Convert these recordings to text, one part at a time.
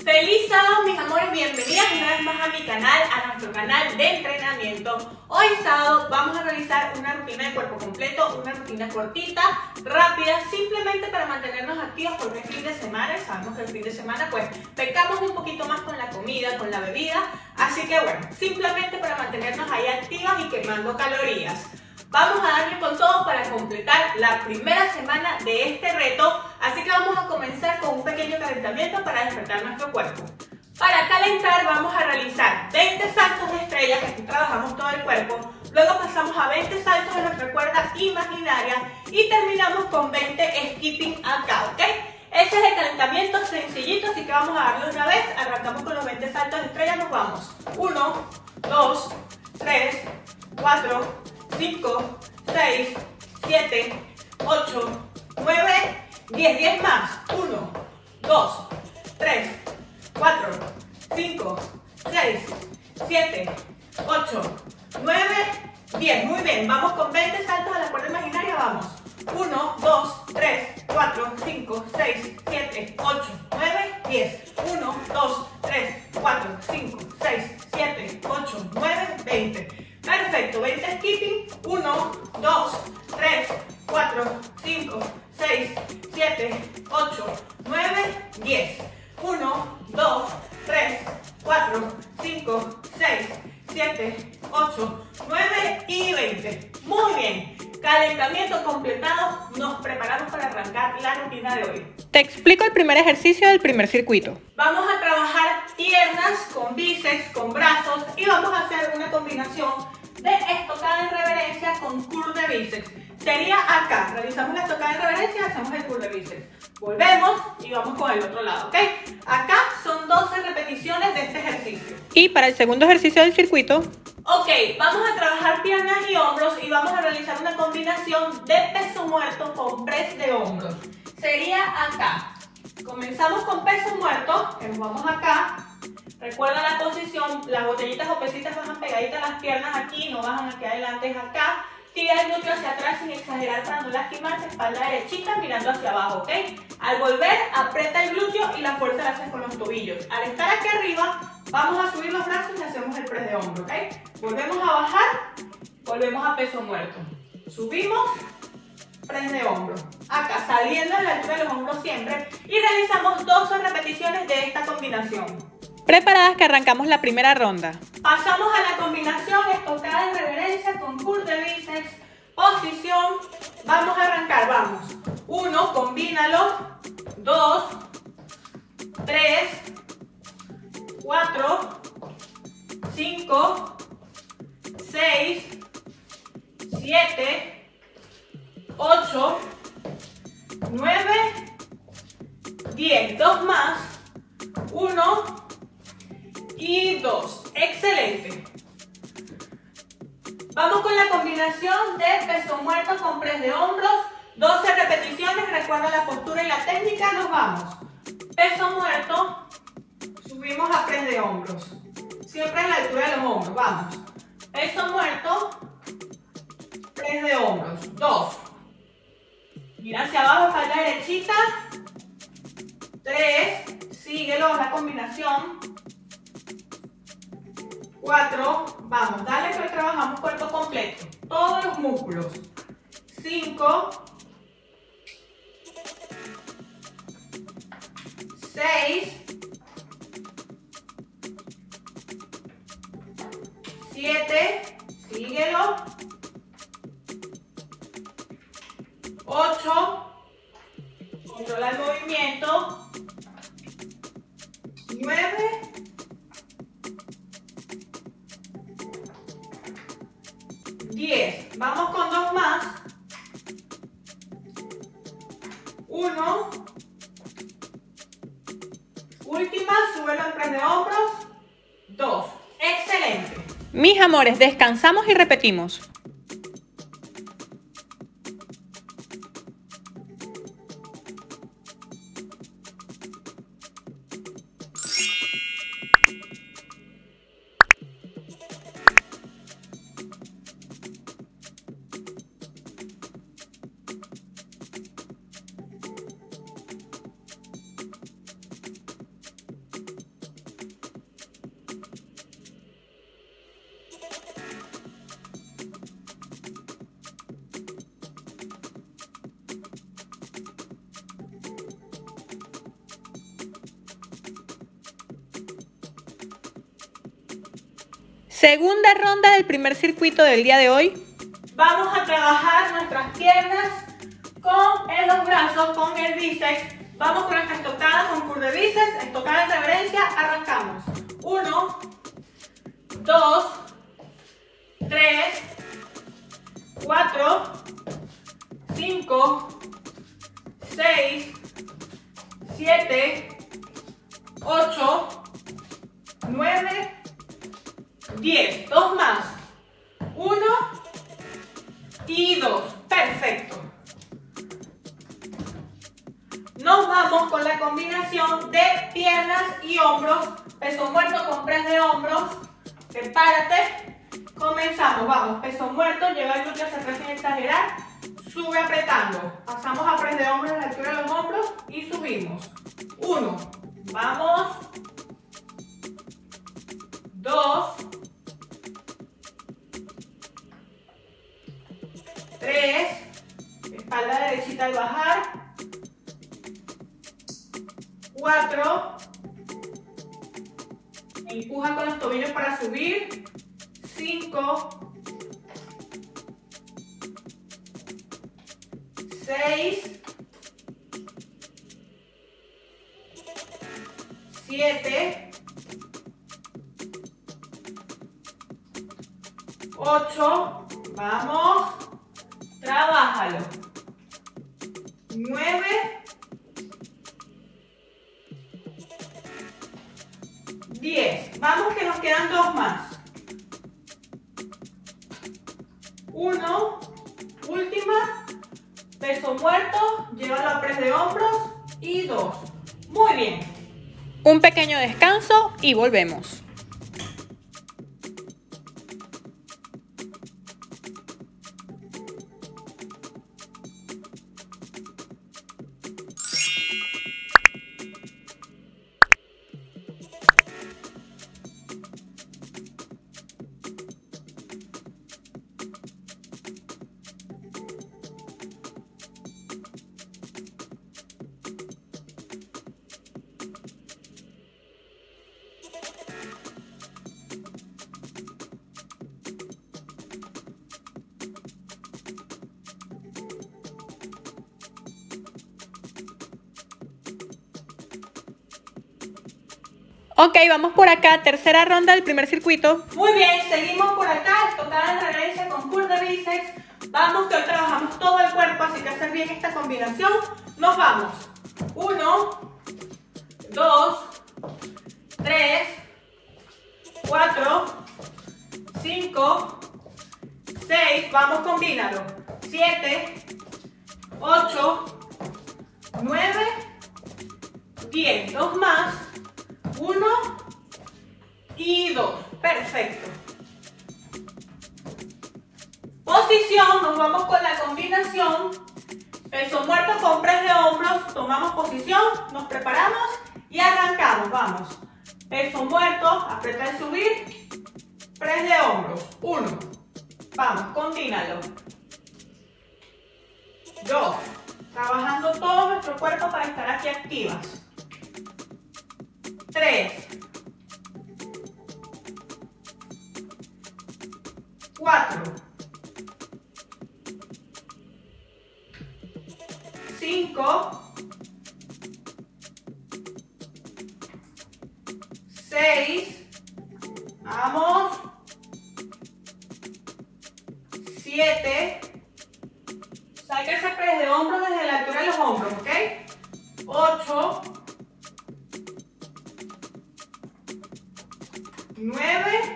Feliz sábado, mis amores, bienvenidas una vez más a mi canal, a nuestro canal de entrenamiento. Hoy sábado vamos a realizar una rutina de cuerpo completo, una rutina cortita, rápida, simplemente para mantenernos activos porque es fin de semana. Sabemos que el fin de semana pues pecamos un poquito más con la comida, con la bebida, así que bueno, simplemente para mantenernos ahí activas y quemando calorías. Vamos a darle con todo para completar la primera semana de este reto, así que vamos a comenzar con un pequeño calentamiento para despertar nuestro cuerpo. Para calentar vamos a realizar 20 saltos de estrella, que aquí trabajamos todo el cuerpo, luego pasamos a 20 saltos de nuestra cuerda imaginaria y terminamos con 20 skipping acá, ¿ok? Ese es el calentamiento sencillito, así que vamos a darle una vez, arrancamos con los 20 saltos de estrella, nos vamos. 1, 2, 3, 4, 5, 6, 7, 8, 9, 10. 10 más. 1, 2, 3, 4, 5, 6, 7, 8, 9, 10. Muy bien. Vamos con 20 saltos a la cuerda imaginaria. Vamos. 1, 2, 3, 4, 5, 6, 7, 8, 9, 10. 1, 2, 3, 4, 5, 6, 7, 8, 9, 20. Perfecto, 20 skipping, 1, 2, 3, 4, 5, 6, 7, 8, 9, 10. 1, 2, 3, 4, 5, 6, 7, 8, 9 y 20. Muy bien, calentamiento completado, nos preparamos para arrancar la rutina de hoy. Te explico el primer ejercicio del primer circuito. Vamos a trabajar piernas con bíceps, con brazos y vamos a hacer una combinación de estocada en reverencia con curl de bíceps. Sería acá, realizamos la estocada en reverencia y hacemos el curl de bíceps. Volvemos y vamos con el otro lado, ¿ok? Acá son 12 repeticiones de este ejercicio. Y para el segundo ejercicio del circuito, ok, vamos a trabajar piernas y hombros y vamos a realizar una combinación de peso muerto con press de hombros. Sería acá. Comenzamos con peso muerto, que nos vamos acá. Recuerda la posición, las botellitas o pesitas bajan pegaditas a las piernas aquí, no bajan aquí adelante, es acá. Tira el glúteo hacia atrás sin exagerar para no lastimarte, espalda derechita mirando hacia abajo, ¿ok? Al volver, aprieta el glúteo y la fuerza la haces con los tobillos. Al estar aquí arriba, vamos a subir los brazos y hacemos el press de hombro, ¿ok? Volvemos a bajar, volvemos a peso muerto. Subimos, press de hombro. Acá, saliendo a la altura de los hombros siempre. Y realizamos 12 repeticiones de esta combinación. preparadas que arrancamos la primera ronda. Pasamos a la combinación estocada en reverencia con curl de bíceps. Posición. Vamos a arrancar, vamos. 1, combínalo. 2, 3, 4, 5, 6, 7, 8, 9, 10. 2 más. 1 y 2. Excelente. Vamos con la combinación de peso muerto con press de hombros. 12 repeticiones. Recuerda la postura y la técnica. Nos vamos. Peso muerto. Subimos a press de hombros. Siempre a la altura de los hombros. Vamos. Peso muerto. Press de hombros. 2. Mira hacia abajo, espalda derechita. 3. Síguelo, la combinación. 4, vamos, dale que hoy trabajamos cuerpo completo, todos los músculos. 5, 6, 7, síguelo. 8, controla el movimiento. 9, 10. Vamos con 2 más. 1. Última, súbelo al press de hombros. 2. Excelente. Mis amores, descansamos y repetimos. Segunda ronda del primer circuito del día de hoy. Vamos a trabajar nuestras piernas en los brazos, con el bíceps. Vamos con nuestra estocada con curl de bíceps, estocada en reverencia, arrancamos. 1, 2, 3, 4, 5, 6, 7, 8, 9, 10. Dos más. 1 y 2. Perfecto. Nos vamos con la combinación de piernas y hombros. Peso muerto con press de hombros. Prepárate. Comenzamos. Vamos. Peso muerto. Lleva el glúteo hacia atrás sin exagerar. Sube apretando. Pasamos a press de hombros a la altura de los hombros y subimos. 1. Vamos. 2. 3. Espalda derechita al bajar. 4. Empuja con los tobillos para subir. 5. 6. 7. 8. Vamos. Trabájalo. 9. 10. Vamos que nos quedan dos más. 1. Última. Peso muerto. Llévalo a press de hombros. Y 2. Muy bien. Un pequeño descanso y volvemos. Ok, vamos por acá, tercera ronda del primer circuito. Muy bien, seguimos por acá, estocada en reverencia con curl de bíceps. Vamos que hoy trabajamos todo el cuerpo, así que hacer bien esta combinación. Nos vamos. 1, 2, 3, 4, 5, 6. Vamos, combínalo. 7, 8, 9, 10. Dos más. 1 y 2. Perfecto. Posición, nos vamos con la combinación. Peso muerto con press de hombros. Tomamos posición, nos preparamos y arrancamos. Vamos. Peso muerto, aprieta el subir. Press de hombros. 1. Vamos, combínalo. 2. Trabajando todo nuestro cuerpo para estar aquí activas. 3, 4, 5, 6, vamos, 7, saca ese press de hombros desde la altura de los hombros, ¿ok? 8, 9,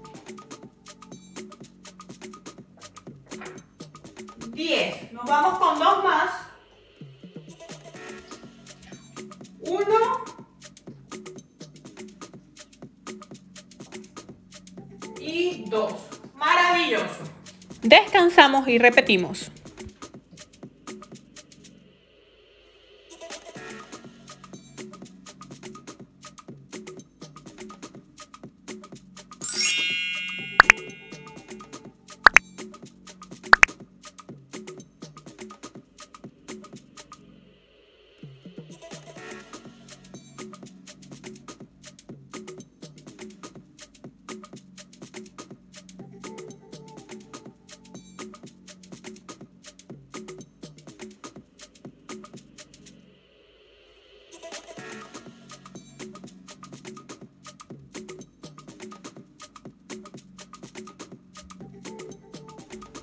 10. Nos vamos con dos más. 1 y 2. Maravilloso. Descansamos y repetimos.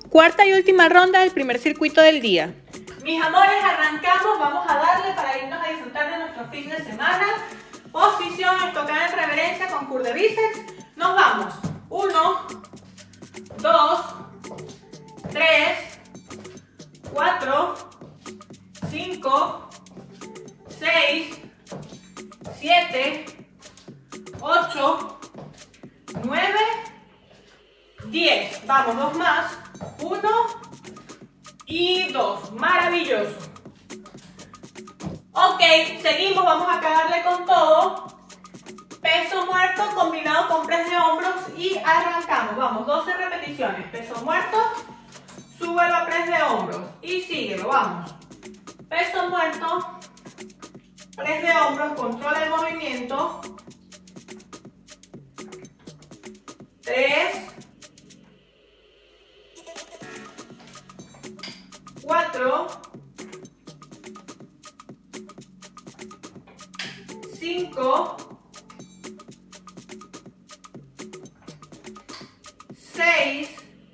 Cuarta y última ronda del primer circuito del día. Mis amores, arrancamos, vamos a darle para irnos a disfrutar de nuestro fin de semana. Posición, estocada en reverencia con curl de bíceps. Nos vamos. 1, 2, 3, 4, 5, 6, 7, 8, 9, 10. Vamos, dos más. 1 y 2. Maravilloso. Ok, seguimos. Vamos a darle con todo. Peso muerto combinado con press de hombros y arrancamos. Vamos, 12 repeticiones. Peso muerto, súbelo a press de hombros y síguelo. Vamos. Peso muerto, press de hombros, controla el movimiento. 3, 4, 5, 6,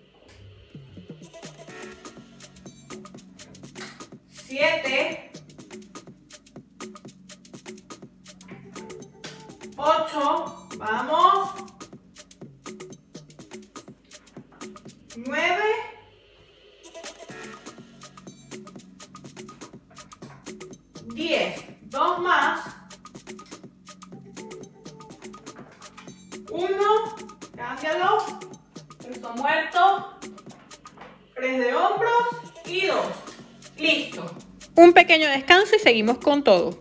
7, 8, vamos, 9, 10, dos más, 1, cámbialo, peso muerto, press de hombros y 2, listo. Un pequeño descanso y seguimos con todo.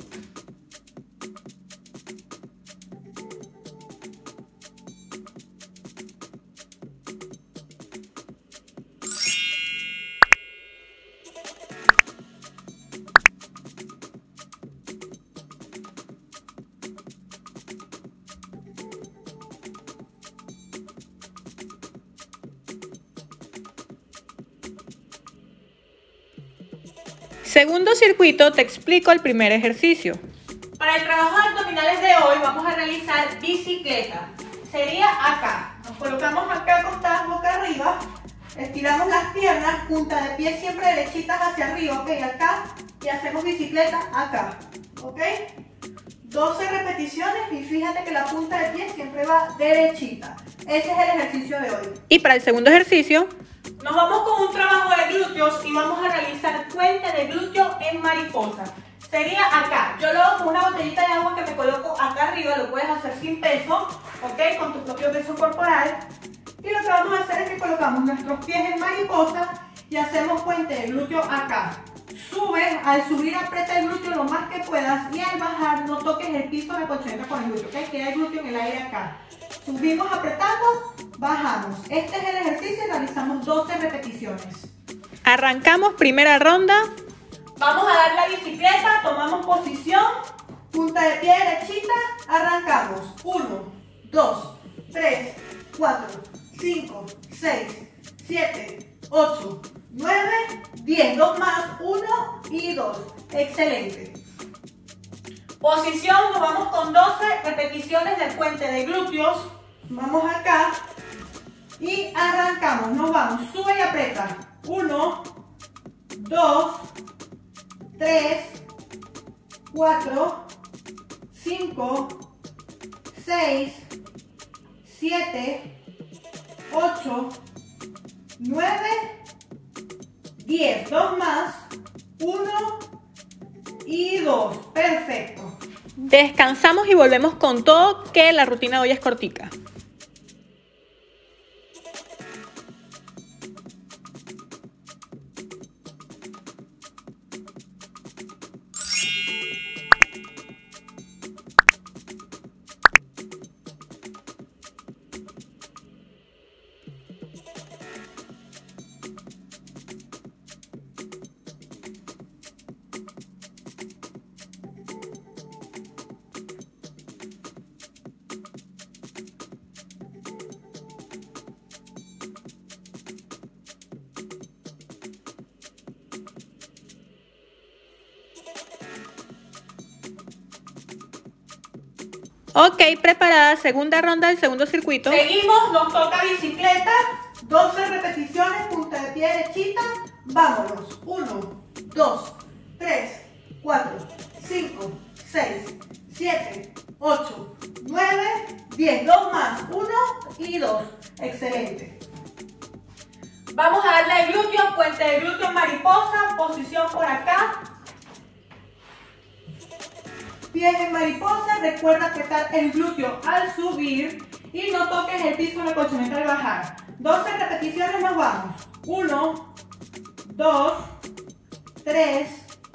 Segundo circuito, te explico el primer ejercicio. Para el trabajo de abdominales de hoy vamos a realizar bicicleta. Sería acá. Nos colocamos acá acostadas boca arriba. Estiramos las piernas, punta de pie siempre derechitas hacia arriba, ok, acá. Y hacemos bicicleta acá, ok. 12 repeticiones y fíjate que la punta de pie siempre va derechita. Ese es el ejercicio de hoy. Y para el segundo ejercicio, nos vamos con un trabajo de glúteos y vamos a realizar puente de glúteo en mariposa. Sería acá. Yo lo hago con una botellita de agua que me coloco acá arriba. Lo puedes hacer sin peso, ok, con tu propio peso corporal. Y lo que vamos a hacer es que colocamos nuestros pies en mariposa y hacemos puente de glúteo acá. Subes, al subir aprieta el glúteo lo más que puedas y al bajar no toques el piso de la colchoneta con el glúteo, ok, queda el glúteo en el aire acá. Subimos apretando, bajamos. Este es el ejercicio y realizamos 12 repeticiones. arrancamos primera ronda. Vamos a dar la bicicleta, tomamos posición, punta de pie derechita, arrancamos. 1, 2, 3, 4, 5, 6, 7, 8, 9, 10. Dos más, 1 y 2. Excelente. Posición, nos vamos con 12 repeticiones del puente de glúteos. Vamos acá y arrancamos. Nos vamos, sube y aprieta. 1, 2, 3, 4, 5, 6, 7, 8, 9, 10. Dos más, 1 y 2. Perfecto. Descansamos y volvemos con todo, que la rutina de hoy es cortica. Ok, preparada, segunda ronda del segundo circuito. Seguimos, nos toca bicicleta, 12 repeticiones, punta de pie derechita, vámonos. 1, 2, 3, 4, 5, 6, 7, 8, 9, 10. 2 más, 1 y 2. Excelente. Vamos a darle al glúteo, puente de glúteo en mariposa, posición por acá. Pies en mariposa, recuerda apretar el glúteo al subir y no toques el piso en la colchoneta al bajar. 12 repeticiones, nos vamos. 1, 2, 3,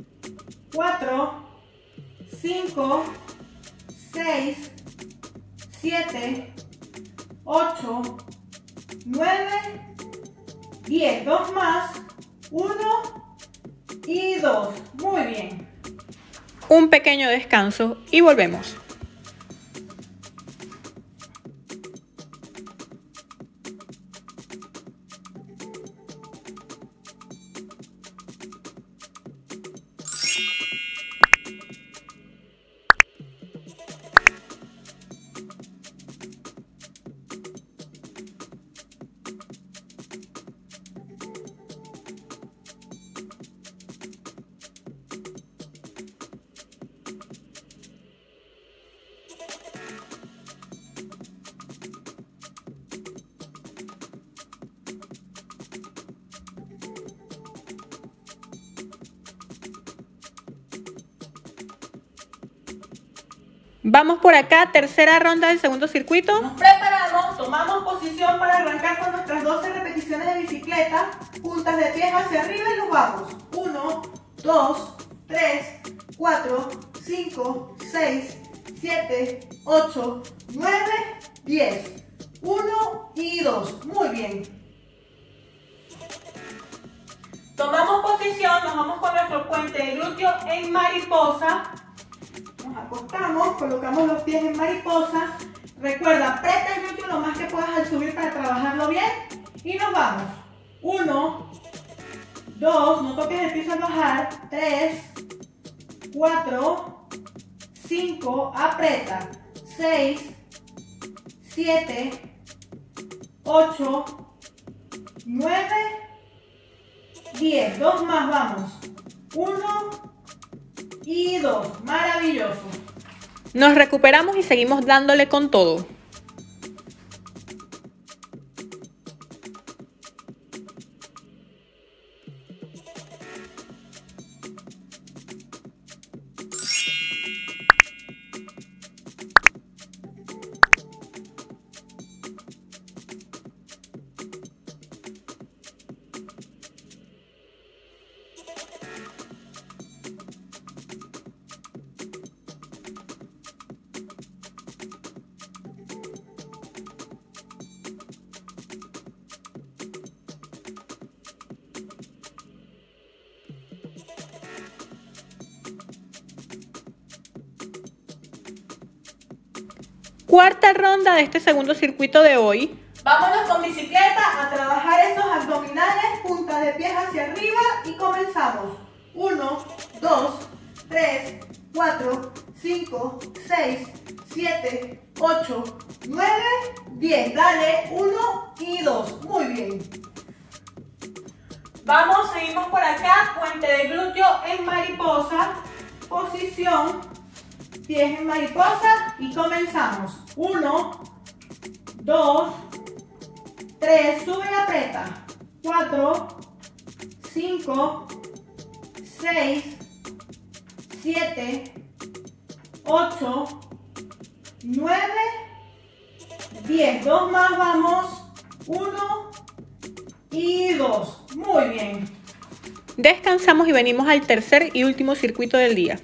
4, 5, 6, 7, 8, 9, 10. 2 más, 1 y 2. Muy bien. Un pequeño descanso y volvemos. Vamos por acá, tercera ronda del segundo circuito. Nos preparamos, tomamos posición para arrancar con nuestras 12 repeticiones de bicicleta, puntas de pies hacia arriba y nos vamos. 1, 2, 3, 4, 5, 6, 7, 8, 9, 10. 1 y 2. Muy bien. Tomamos posición, nos vamos con nuestro puente de glúteo en mariposa. Nos acostamos, colocamos los pies en mariposa. Recuerda, aprieta el glúteo lo más que puedas al subir para trabajarlo bien. Y nos vamos. 1, 2, no toques el piso al bajar. 3, 4, 5, aprieta. 6, 7, 8, 9, 10. 2 más, vamos. 1 y 2. Maravilloso. Nos recuperamos y seguimos dándole con todo. Cuarta ronda de este segundo circuito de hoy. Vámonos con bicicleta a trabajar esos abdominales, puntas de pies hacia arriba y comenzamos. 1, 2, 3, 4, 5, 6, 7, 8, 9, 10. Dale, 1 y 2. Muy bien. Vamos, seguimos por acá, puente de glúteo en mariposa, posición, pies en mariposa y comenzamos. 1, 2, 3, sube y aprieta. 4, 5, 6, 7, 8, 9, 10. 2 más, vamos. 1 y 2. Muy bien. Descansamos y venimos al tercer y último circuito del día.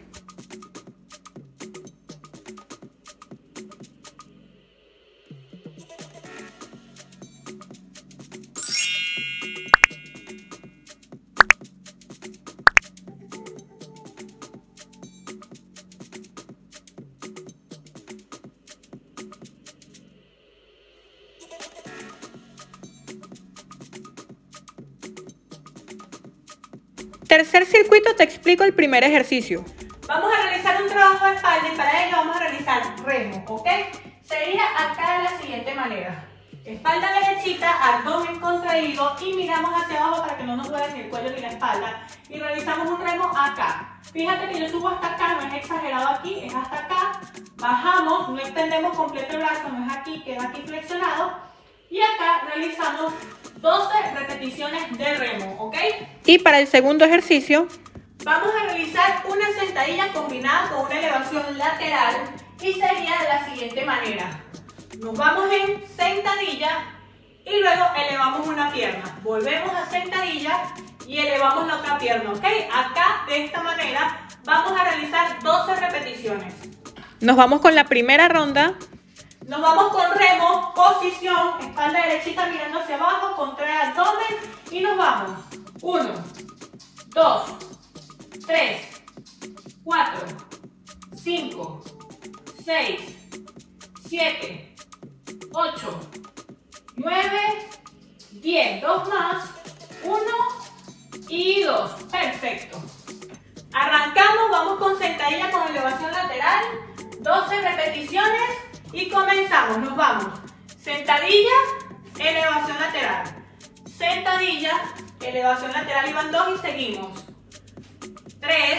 Tercer circuito, te explico el primer ejercicio. Vamos a realizar un trabajo de espalda y para ello vamos a realizar remo, ¿ok? Sería acá de la siguiente manera. Espalda derechita, abdomen contraído y miramos hacia abajo para que no nos duele ni el cuello ni la espalda. Y realizamos un remo acá. Fíjate que yo subo hasta acá, no es exagerado aquí, es hasta acá. Bajamos, no extendemos completo el brazo, no es aquí, queda aquí flexionado. Y acá realizamos 12 repeticiones de remo, ¿ok? Y para el segundo ejercicio, vamos a realizar una sentadilla combinada con una elevación lateral y sería de la siguiente manera. Nos vamos en sentadilla y luego elevamos una pierna. Volvemos a sentadilla y elevamos la otra pierna, ¿ok? Acá, de esta manera, vamos a realizar 12 repeticiones. nos vamos con la primera ronda. Nos vamos con remo, posición, espalda derechita mirando hacia abajo, contrae abdomen y nos vamos. 1, 2, 3, 4, 5, 6, 7, 8, 9, 10. Dos más. 1 y 2. Perfecto. Arrancamos, vamos con sentadilla con elevación lateral. 12 repeticiones y comenzamos. Nos vamos. Sentadilla, elevación lateral. Sentadilla, elevación lateral y van 2 y seguimos. 3,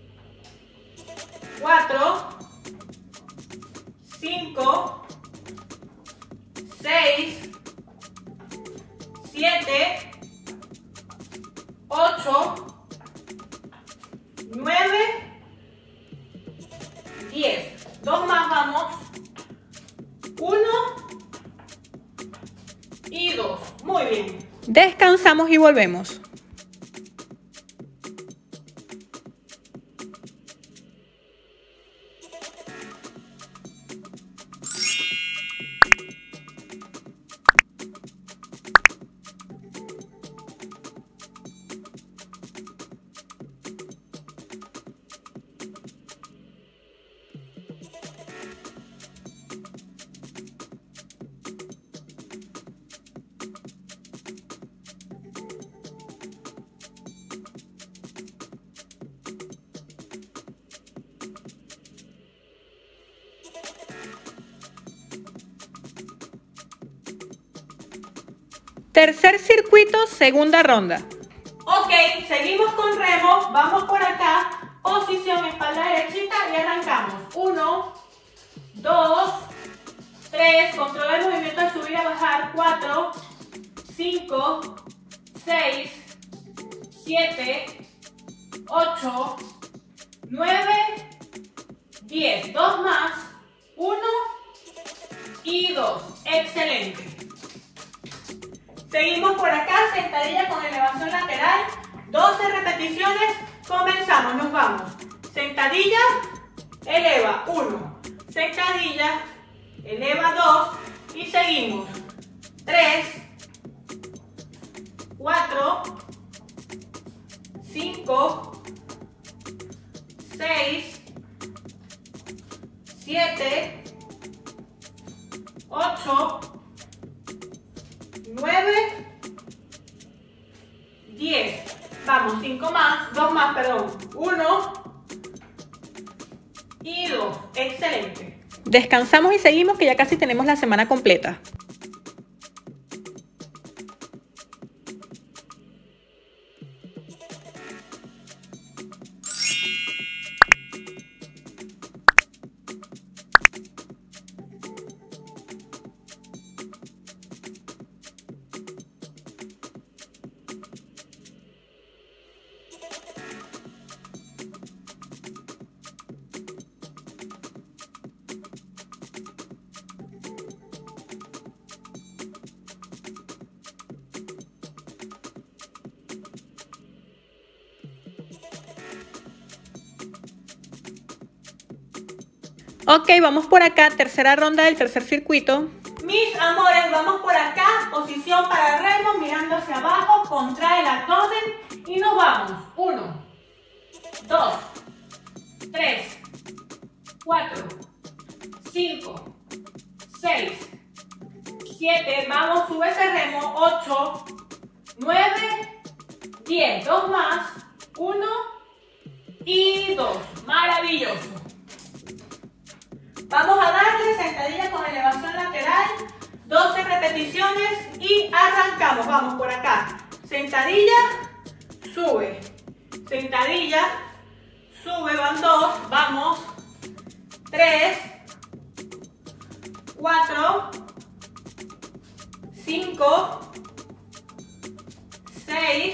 4, 5, 6, 7, 8, 9, 10. Dos más, vamos. 1 y 2. Muy bien. Descansamos y volvemos. Tercer circuito, segunda ronda. Ok, seguimos con remo. Vamos por acá. Posición, espalda derechita y arrancamos. 1, 2, 3. Controla el movimiento de subir y a bajar. 4, 5, 6, 7, 8, 9, 10. Dos más. 1 y 2. Excelente. Seguimos por acá, sentadilla con elevación lateral, 12 repeticiones, comenzamos, nos vamos. Sentadilla, eleva 1, sentadilla, eleva 2 y seguimos. 3, 4, 5, 6, 7, 8, 9, 10. Vamos, 5 más, 2 más, perdón. 1 y 2. Excelente. Descansamos y seguimos, que ya casi tenemos la semana completa. Ok, vamos por acá, tercera ronda del tercer circuito. Mis amores, vamos por acá, posición para remo, mirando hacia abajo, contrae el abdomen y nos vamos. 1, 2, 3, 4, 5, 6, 7, vamos, sube ese remo, 8, 9, 10, 2 más, 1 y 2, maravilloso. Vamos a darle sentadilla con elevación lateral, 12 repeticiones. preparados, vamos por acá. Sentadilla, sube. Sentadilla, sube, van 2, vamos. 3, 4, 5, 6,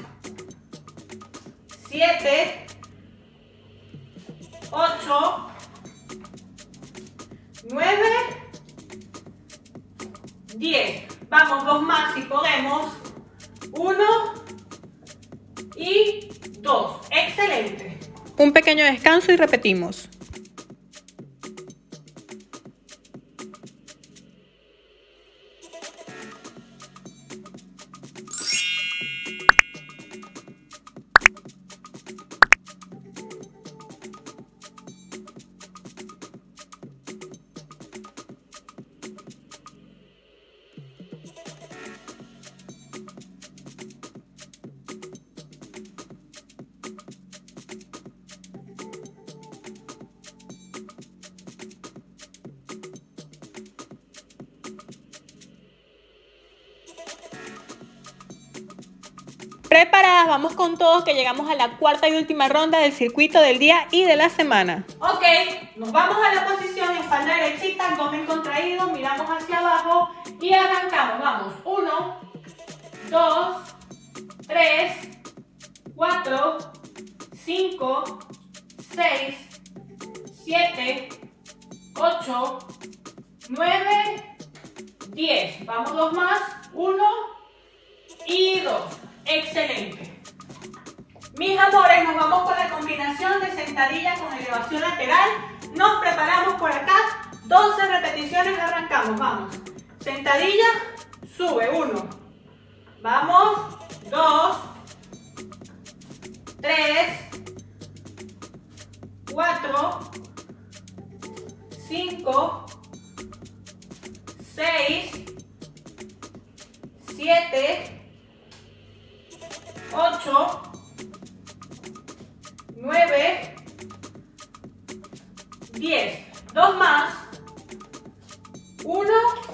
7, 8, 9, 10. Vamos, 2 más si podemos. 1 y 2. Excelente. Un pequeño descanso y repetimos. Preparadas, vamos con todos que llegamos a la cuarta y última ronda del circuito del día y de la semana. Ok, nos vamos a la posición, espalda derechita, abdomen contraído, miramos hacia abajo y arrancamos. Vamos, 1, 2, 3, 4, 5, 6, 7, 8, 9, 10. Vamos 2 más, 1 y 2. Excelente. Mis amores, nos vamos con la combinación de sentadilla con elevación lateral. Nos preparamos por acá. 12 repeticiones, arrancamos. Vamos. Sentadilla, sube. 1. Vamos. 2. 3. 4. 5. 6. 7. 8, 9, 10. 2 más. 1,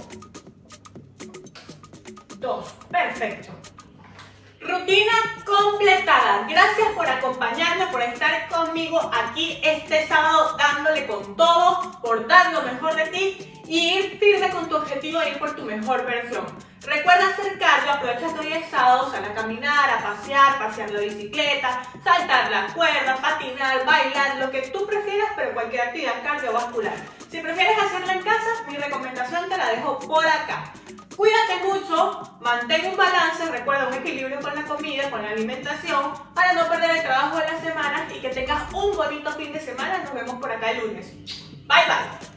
2. Perfecto. Rutina completada. Gracias por acompañarme, por estar conmigo aquí este sábado dándole con todo, por dar lo mejor de ti y ir firme con tu objetivo de ir por tu mejor versión. Recuerda hacer cardio, aprovecha que hoy es sábado, sal a caminar, a pasear la bicicleta, saltar la cuerda, patinar, bailar, lo que tú prefieras, pero cualquier actividad cardiovascular. Si prefieres hacerla en casa, mi recomendación te la dejo por acá. Cuídate mucho, mantén un balance, recuerda un equilibrio con la comida, con la alimentación, para no perder el trabajo de la semana y que tengas un bonito fin de semana. Nos vemos por acá el lunes. Bye bye.